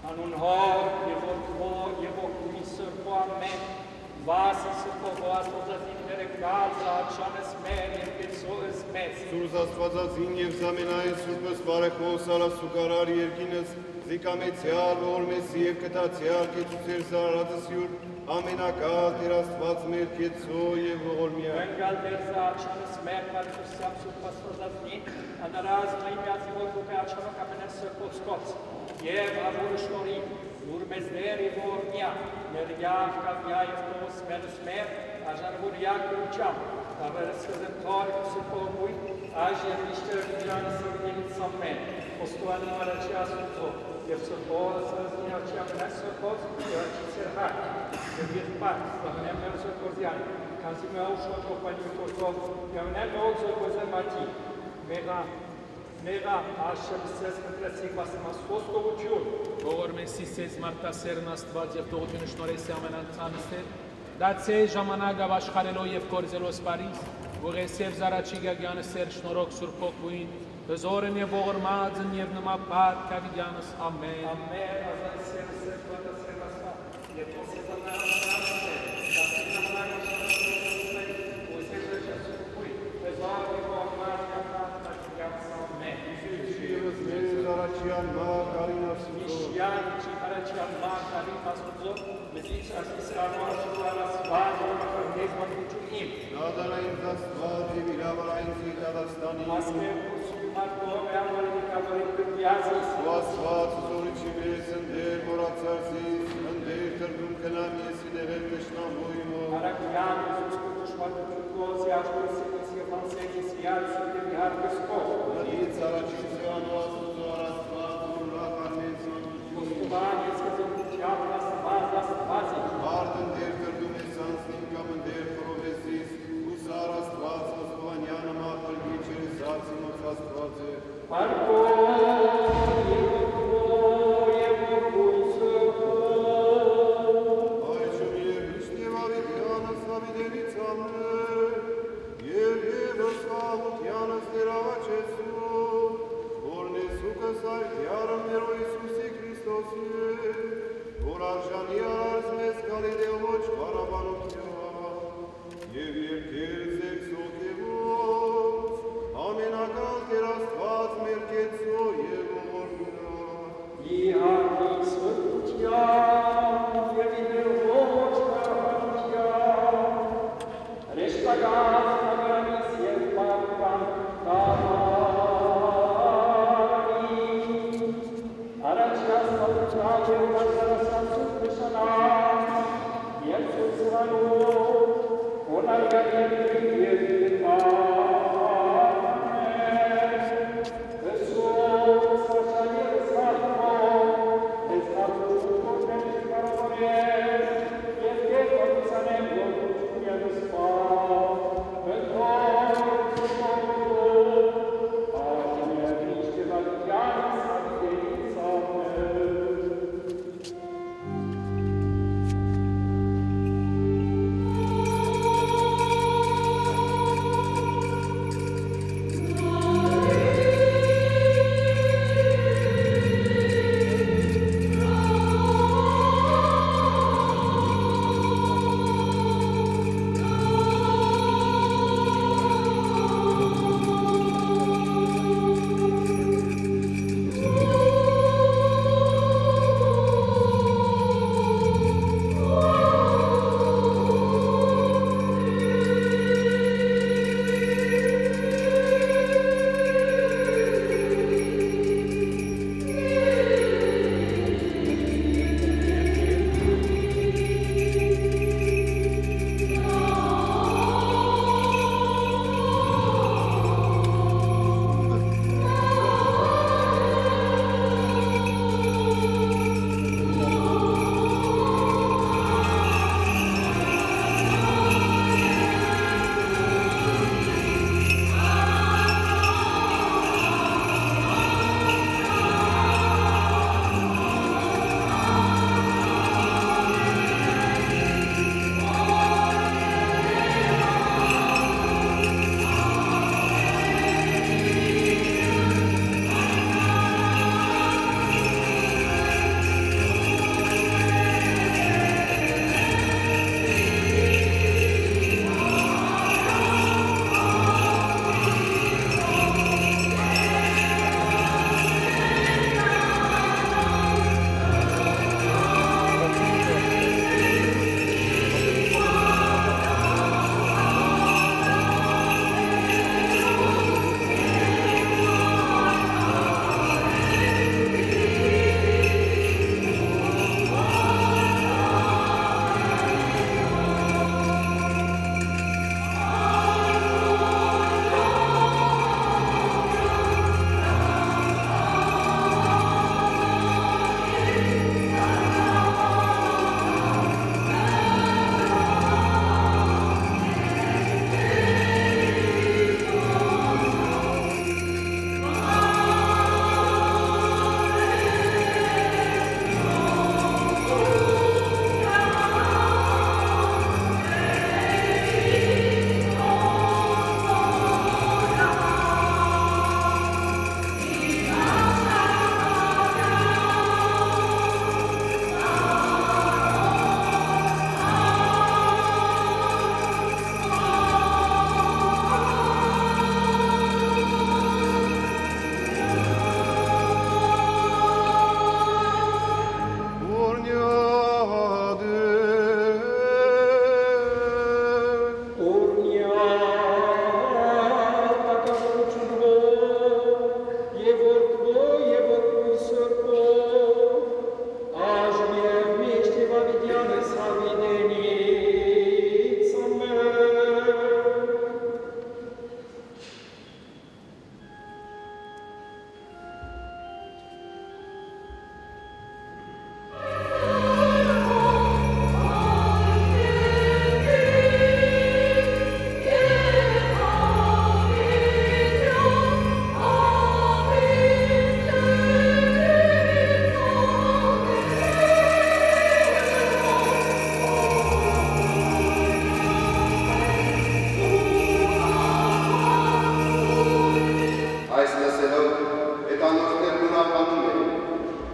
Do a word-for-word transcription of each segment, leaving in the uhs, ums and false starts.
Anun hor, je vo, je vo kuisor po amen. Vasi su po voato za zindere kaza, čane smerje, peso esmes. Surza stvaza zinjev zamenaj, surpes pare hosala sukarar yergines, zikametsial, vormesiev ketatsial, ketsuser zaradasiur, amenakal, terastvac merketso, jevormia. Vengal derza, čane smer, pare kusam su pasto za zin, a naraz na imja zivodu peačano kamenes podskoc. Jev avur štorim, urmezderi vormia, merjav kavjajev to smer smer, a žarvur jak učam, a verskazem tori su pomuj, a žer nište vidjani se vidjeli sam men. Postovani maračija suco, jer su bol zraznjačija mneso koz, jer će se hak, jer je pak, da ne se kozjani. Quand il m'a aujourd'hui compagnie de Kotor, il y a un autre chose mati. Mera, mera, așa se scătrăți ca să mă scos cu uciul. Govorme si se zmarta serna stvađev dohodinu šnore se amenanțanster. Da se jamanaga vașharelo jev korzelos Paris. Vore sev zaračiga gjane ser šnorok sur pokuin. Bezoren je vor madzen jev nama pat kaviganas. Amen. Amen. Așa se se toată se asta. E tot se zămea Zaračian ma karina suco. Mișian, ci Haracian ma karina suco, veziți asiscano asupra svađe, makar nezma kučuim. Nadala im za stvađe, miravara im zidala stani. Asme ursul martove, amori kamori pripjazis. Sva svac zorici besen der moracarsis, der trdum kenam jesi nevel tešna mojmo. Arakian, Iisus kutușmatu čukozi, aștui se nisje fansegi svijar, se te vihar pesko. Nadit zaračin se anoas Postovanje skazem kućav, da se vaz, da se vazi. Arten der trdum esans ninkamen der provesis, usara stvac postovanja matal gičeri sacim oca stvace. Parko,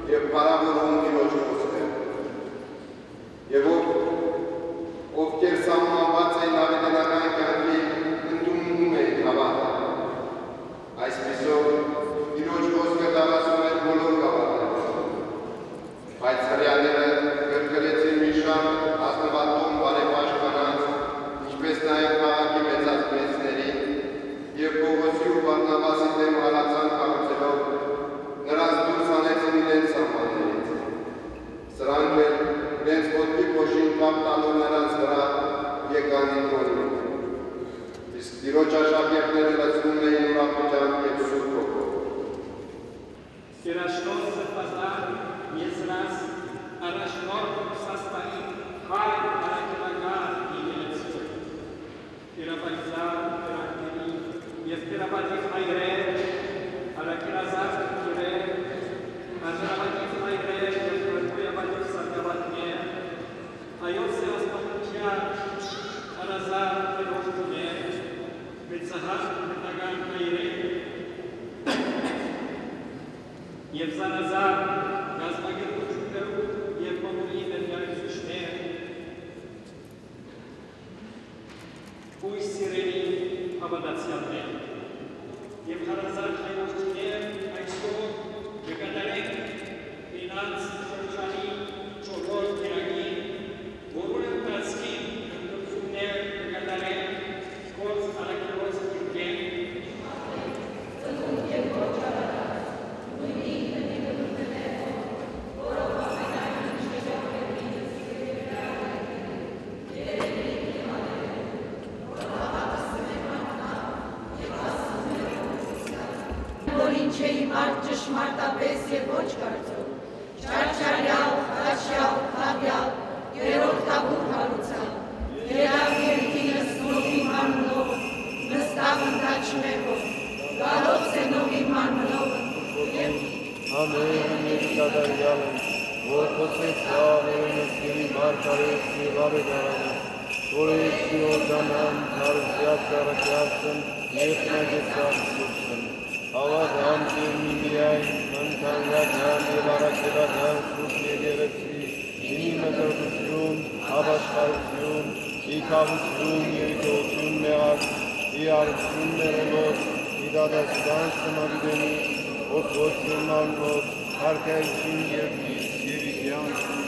եւ փառավորում Տիրոջ խոսքը։ Եվ ովքեր սահմանված էին ավետարական կյանքի ընդունում էին հավատը։ Այսպիսով Տիրոջ խոսքը դավացում էր բոլոր գավաթները։ Բայց հրեաները գրգռեցին մի շարք ազնվատում բարեպաշտկանանց, ինչպես նաև քաղաքի մեծածնեցներին և Պողոսի ու Բարնաբասի դեմ հալածան կառուցելով նրանց դուրս հանեցին իրենց սահմաններից։ Սրանք էլ իրենց ոտքի փոշին կապ տալով նրանց վրա եկան Ինտրոնում։ Իսկ Տիրոջ աշակերտները լցվում էին ուրախությամբ և Սուրբ Հոգով։ Սիրաշնորհ սրբազան Եզրաս առաջնորդ Սաստանի հայ արաքելական իմելեցություն։ Տիրապայծար տրանքերի և տիրապատիվ հայրեր, արաքելազար կուրեր, աժրավատիվ հայրեր և կրկույապատիվ սարգավատներ, հայոց սեղասպանության հարազար տերորդուներ, մեծահար մտական հայրեր և զանազար գազագերբություններում և մամուլի ներկայացուցիչներ, կույս սիրելի հավատացյալներ և հարազատ հայրորդիներ այսօր կկատարենք իրենց շրջանի չորրորդ կերակին, որոնց ընթացքին ընդգծումներ կկատարենք գործ արաքելոց կիրկեն, ճշմարտապես և ոչ կարծով, չարչարյալ, խաչյալ, խաղյալ, երորդավոր հարուցալ, երավ երկինս նովի մարմնով, նստավ ընդաչներով, գալով սենովի մարմնով, և Ամեն երկադարյալ եմ, որ խոսեց ավերն եսկերի մարգարես և ավետարանը, որ եսկի օրդանան, նարսյաց առակյացն և նագեցած սուրսն, հավատամ տիրնի միայն, ընթանգական և առակելական սուրս եկերեցի, ինի մտրդություն, հավաշխարություն, իքավություն և իտողություն մեղած, իարություն մեղելով, իդադաստան սմարիդենի, որդոց և մարմնոց, հարկայություն և միս և իգյանություն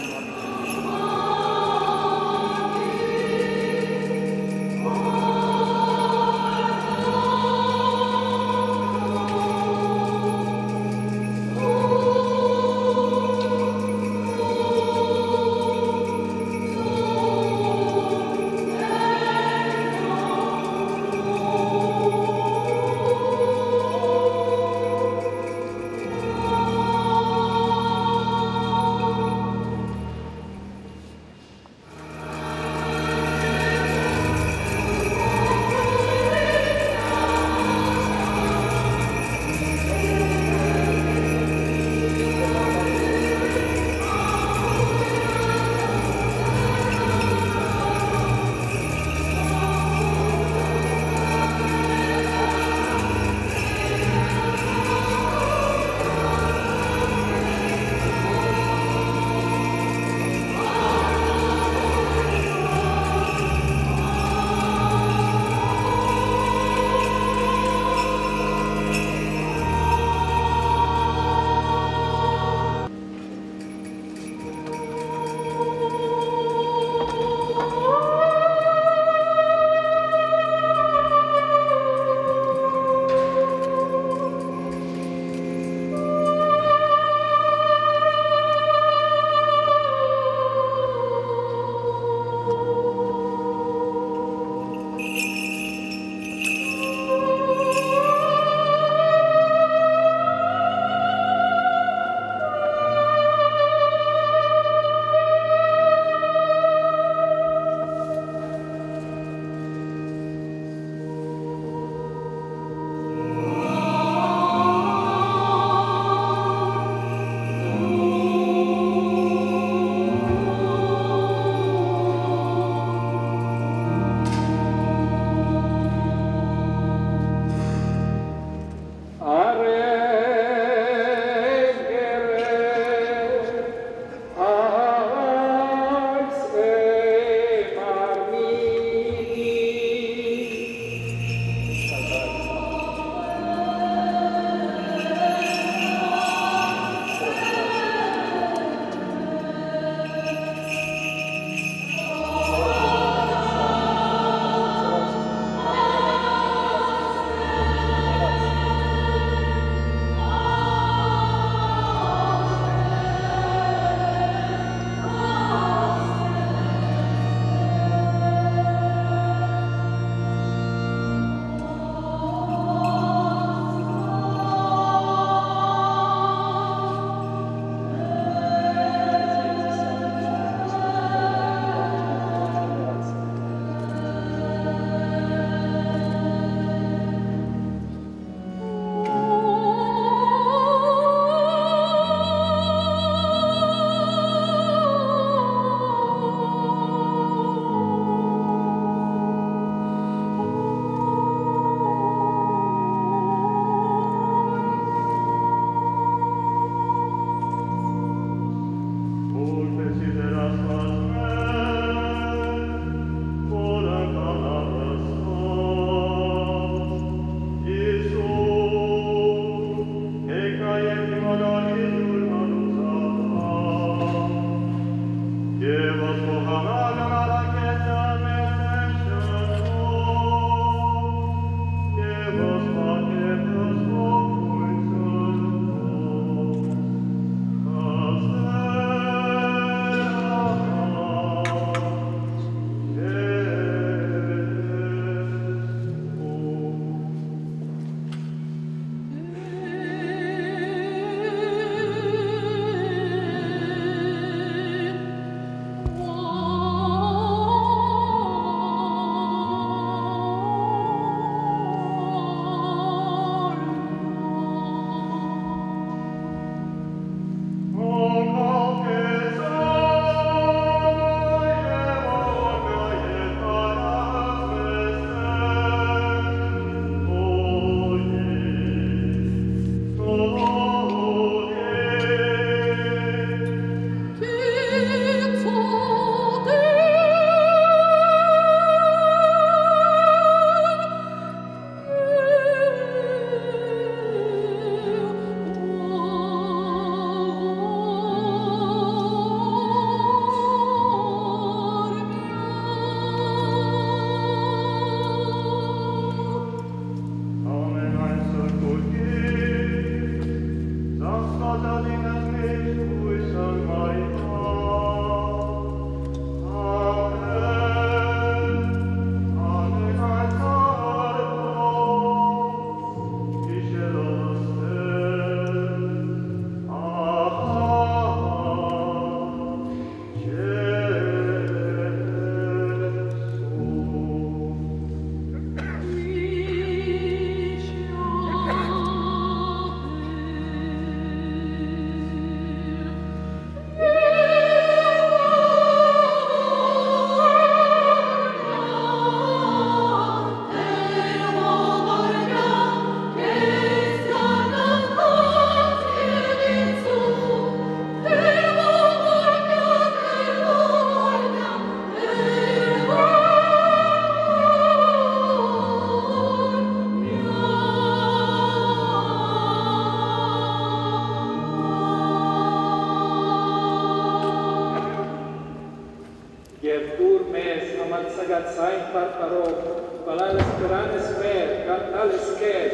Turmes, amatsagat sain parparo, palales granes ver, cantales quer.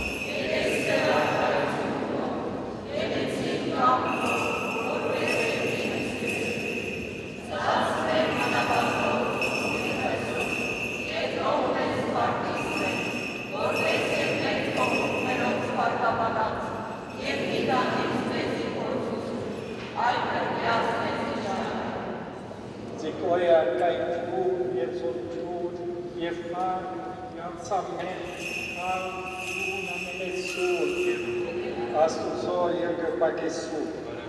Zicoia, caitu, e fortun, e far, e alțament, al una menesul, astuzor, e că pachesul.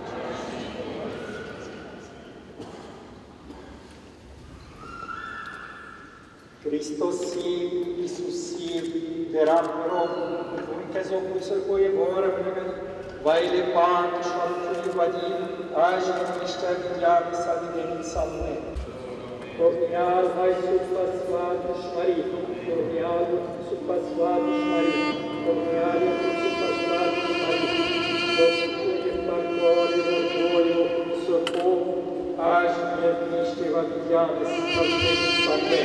Христоси, Исуси, Верамбром, Унказо Кусаркое Вора, Вайле Пан, Швартуи Вадим, Ажи, Мишта, Вильями, Садиденин Салме. Corneal, vai supasvados Maria, Corneal, supasvados Maria, Corneal, supasvados Maria, Constitui Marcório, Orgulho, Socorro, Age, Mista, Evangeliana, Santidade, Salve.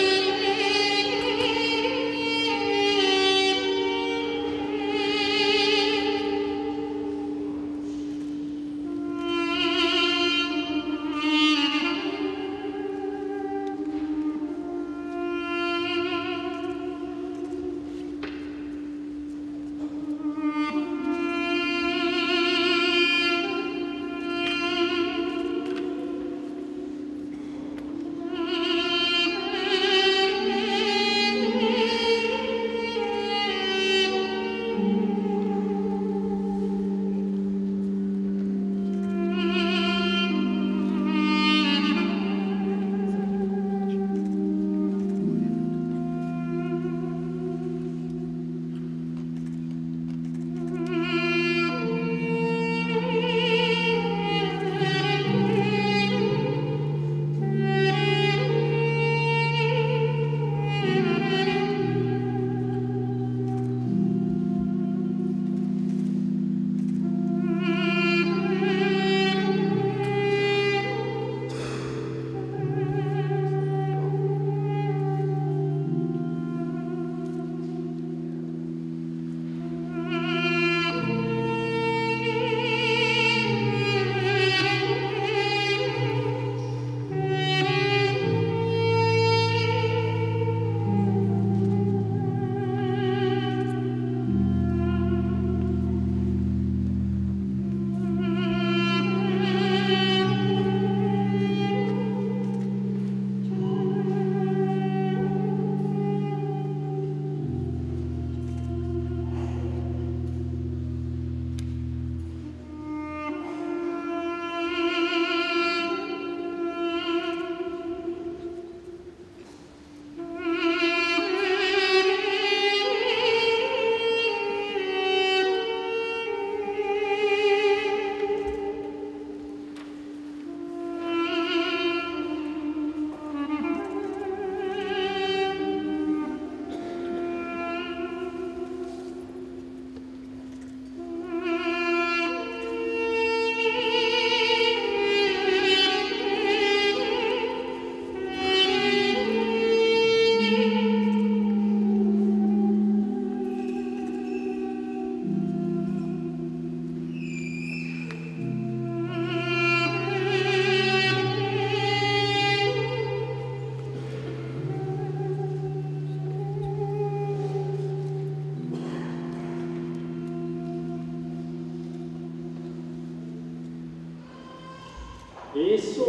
Iisus,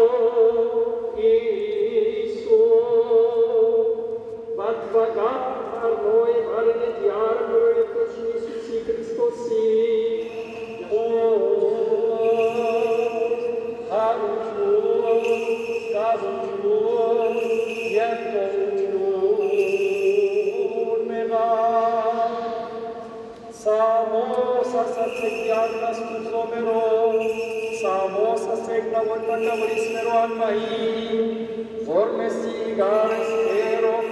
Iisus, vat vagar ar noi, ar mediar noi, căci Iisusi Hristosi, harul Fiul, cazul Fiul, iertăciunul mea. Samos a sacegiar las tus omeros, Samos a segna volta cavoris mero al mahi, forme sigar espero